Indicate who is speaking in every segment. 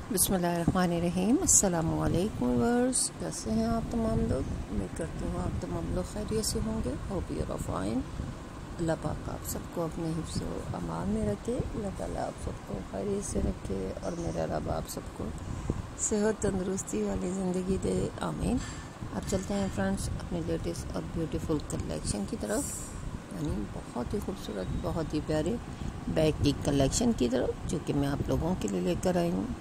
Speaker 1: बिस्मिल्लाहिर्रहमानिर्रहीम। अस्सलामुअलैकुम व्यूअर्स, कैसे हैं आप तमाम लोग। उम्मीद करती हूँ आप तमाम लोग खैरियत से होंगे। Hope you are fine. Allah पाक आप सबको अपने हिफ्ज़ व अमान में रखे। अल्लाह ताला आप सबको खैरियत से रखे और मेरा रब आप सबको सेहत तंदुरुस्ती वाली ज़िंदगी दे, आमीन। अब चलते हैं फ्रेंड्स अपने लेटेस्ट और ब्यूटीफुल कलेक्शन की तरफ, यानी बहुत ही खूबसूरत, बहुत ही प्यारे बैग की कलेक्शन की तरफ, जो कि मैं आप लोगों के लिए लेकर आई हूँ।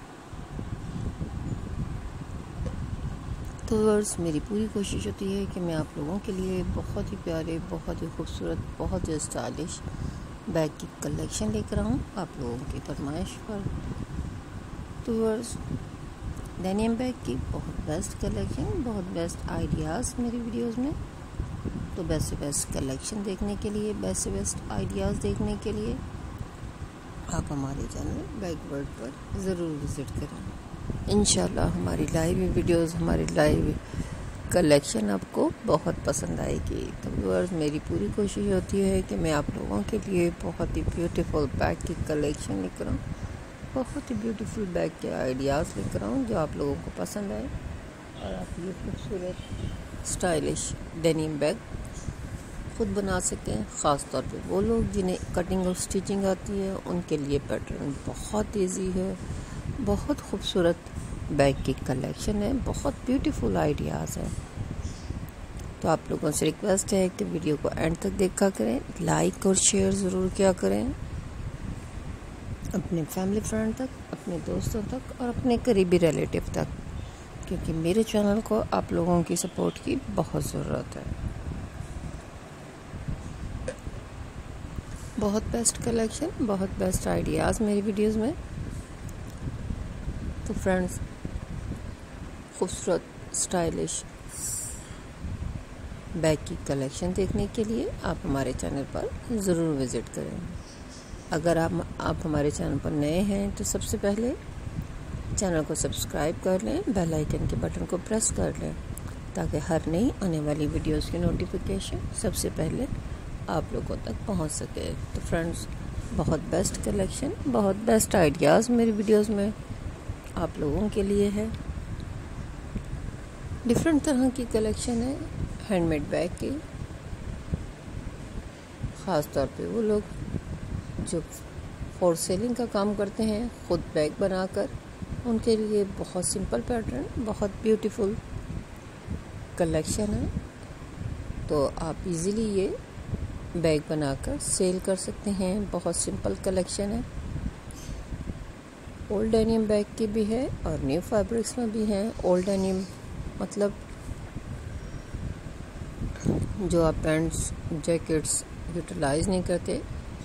Speaker 1: तो व्यूअर्स, मेरी पूरी कोशिश होती है कि मैं आप लोगों के लिए बहुत ही प्यारे, बहुत ही खूबसूरत, बहुत ही स्टाइलिश बैग की कलेक्शन लेकर आऊँ आप लोगों की फरमाइश पर। तो व्यूअर्स, डेनिम बैग की बहुत बेस्ट कलेक्शन, बहुत बेस्ट आइडियाज़ मेरी वीडियोस में। तो बेस्ट से बेस्ट कलेक्शन देखने के लिए, बेस्ट से बेस्ट आइडियाज़ देखने के लिए आप हमारे चैनल बैग वर्ल्ड पर ज़रूर विज़िट करें। इंशाल्लाह हमारी लाइव वीडियोस, हमारी लाइव कलेक्शन आपको बहुत पसंद आएगी। तो व्यूअर्स, मेरी पूरी कोशिश होती है कि मैं आप लोगों के लिए बहुत ही ब्यूटीफुल बैग की कलेक्शन लेकर आऊँ, बहुत ही ब्यूटीफुल बैग के आइडियाज़ लेकर आऊँ जो आप लोगों को पसंद आए और आप ये खूबसूरत स्टाइलिश डेनिम बैग खुद बना सकें। ख़ास तौर पे वो लोग जिन्हें कटिंग और स्टिचिंग आती है, उनके लिए पैटर्न बहुत ईजी है। बहुत खूबसूरत बैग की कलेक्शन है, बहुत ब्यूटीफुल आइडियाज़ है। तो आप लोगों से रिक्वेस्ट है कि वीडियो को एंड तक देखा करें, लाइक और शेयर ज़रूर किया करें अपने फैमिली फ्रेंड तक, अपने दोस्तों तक और अपने करीबी रिलेटिव तक, क्योंकि मेरे चैनल को आप लोगों की सपोर्ट की बहुत ज़रूरत है। बहुत बेस्ट कलेक्शन, बहुत बेस्ट आइडियाज़ मेरी वीडियोस में। तो फ्रेंड्स, खूबसूरत स्टाइलिश बैग की कलेक्शन देखने के लिए आप हमारे चैनल पर ज़रूर विज़िट करें। अगर आप हमारे चैनल पर नए हैं तो सबसे पहले चैनल को सब्सक्राइब कर लें, बेल आइकन के बटन को प्रेस कर लें, ताकि हर नई आने वाली वीडियोस की नोटिफिकेशन सबसे पहले आप लोगों तक पहुंच सके। तो फ्रेंड्स, बहुत बेस्ट कलेक्शन, बहुत बेस्ट आइडियाज़ मेरी वीडियोस में आप लोगों के लिए है। डिफरेंट तरह की कलेक्शन है हैंडमेड बैग की। ख़ास तौर पे वो लोग जो फॉर सेलिंग का काम करते हैं, ख़ुद बैग बनाकर, उनके लिए बहुत सिंपल पैटर्न, बहुत ब्यूटीफुल कलेक्शन है। तो आप इजीली ये बैग बनाकर सेल कर सकते हैं। बहुत सिंपल कलेक्शन है। ओल्ड डेनिम बैग की भी है और न्यू फैब्रिक्स में भी है। ओल्ड डेनिम मतलब जो आप पैंट्स, जैकेट्स यूटिलाइज नहीं करते,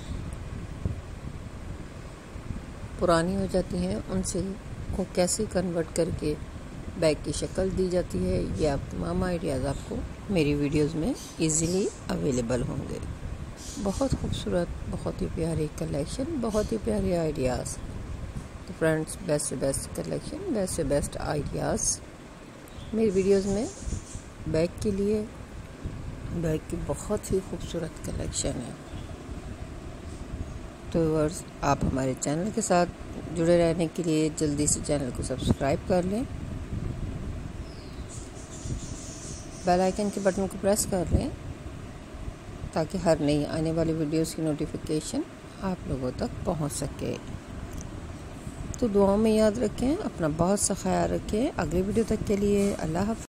Speaker 1: पुरानी हो जाती हैं, उनसे को कैसे कन्वर्ट करके बैग की शक्ल दी जाती है, ये आप तमाम आइडियाज़ आपको मेरी वीडियोस में इजीली अवेलेबल होंगे। बहुत खूबसूरत, बहुत ही प्यारी कलेक्शन, बहुत ही प्यारे आइडियाज़। तो फ्रेंड्स, बेस्ट से बेस्ट कलेक्शन, बेस्ट से बेस्ट आइडियाज़ मेरी वीडियोस में बैग के लिए, बैग की बहुत ही खूबसूरत कलेक्शन है। तो व्यूअर्स, आप हमारे चैनल के साथ जुड़े रहने के लिए जल्दी से चैनल को सब्सक्राइब कर लें, बेल आइकन के बटन को प्रेस कर लें, ताकि हर नई आने वाली वीडियोस की नोटिफिकेशन आप लोगों तक पहुंच सके। तो दुआओं में याद रखें, अपना बहुत सा ख्याल रखें। अगली वीडियो तक के लिए अल्लाह हाफ़िज़।